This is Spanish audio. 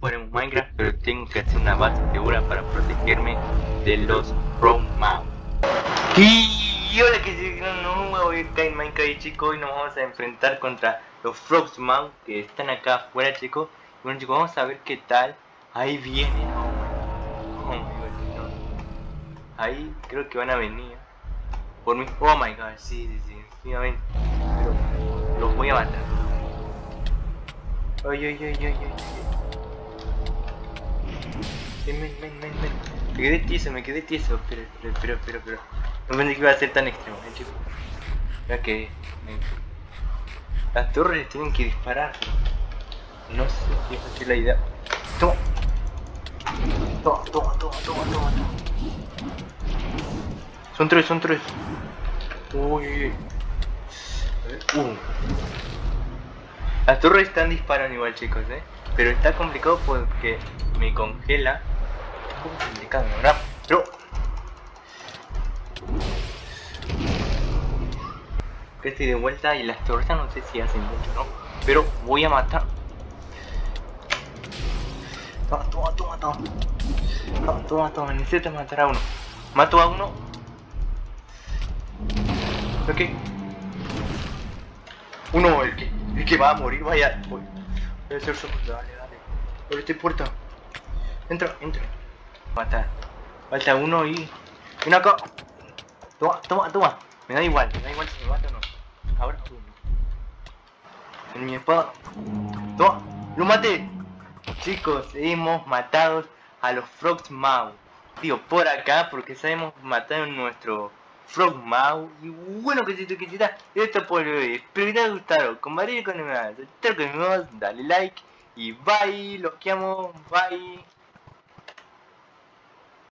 jugaremos Minecraft, pero tengo que hacer una base segura para protegerme de los Frogmouth. Y hola, que se no me voy a caer en Minecraft, chicos. Hoy nos vamos a enfrentar contra los Frogmouth que están acá afuera, chicos. Bueno, chicos, vamos a ver qué tal. Ahí vienen. Oh my god, no. Ahí creo que van a venir por mí. Oh my god, sí, efectivamente. Pero los voy a matar. Ay. Men. Me quedé tieso, pero. No pensé que iba a ser tan extremo, chicos. Ya que las torres tienen que disparar, pero no sé si esa es la idea. Toma. Son tres. Uy. A ver. Las torres están disparando igual, chicos, pero está complicado porque me congela. Un poco complicado, ¿verdad? Pero que estoy de vuelta y las torres no sé si hacen mucho, ¿no? Pero voy a matar. Toma. Necesito matar a uno. Mato a uno. Ok. Uno, el que va a morir, vaya. Voy a hacer eso. Dale. Por esta puerta. Entra. Matar. Falta uno y... ¡Ven acá! Toma. Me da igual si me mata o no. Ahora uno. En mi espada. ¡Toma! ¡Lo maté! Chicos, hemos matado a los Frogmouth. Digo, por acá, porque sabemos matar a nuestro Frogmouth. Y bueno, que esto por hoy. Espero que te haya gustado. Compartir con el canal. Dale like y bye. Los amo. Bye.